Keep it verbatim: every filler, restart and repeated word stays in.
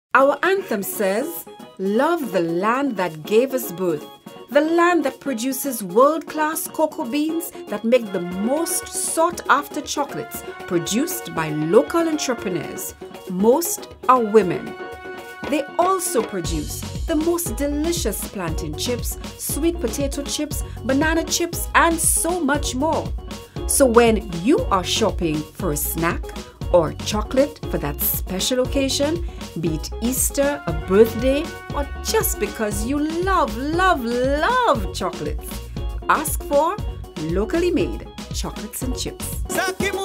Our anthem says, "Love the land that gave us birth, the land that produces world-class cocoa beans that make the most sought-after chocolates produced by local entrepreneurs. Most are women. They also produce the most delicious plantain chips, sweet potato chips, banana chips, and so much more. So when you are shopping for a snack or chocolate for that special occasion, be it Easter, a birthday, or just because you love, love, love chocolates, ask for locally made chocolates and chips.